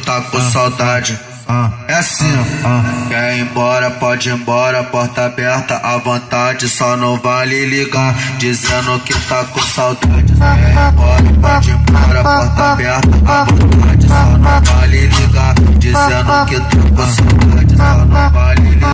tá com saudade. É assim, ó. Quer ir embora, pode ir embora, porta aberta à vontade, só não vale ligar, dizendo que tá com saudade. Quer ir embora, pode ir embora, porta aberta à vontade, só não vale ligar, dizendo que tá com saudade, só não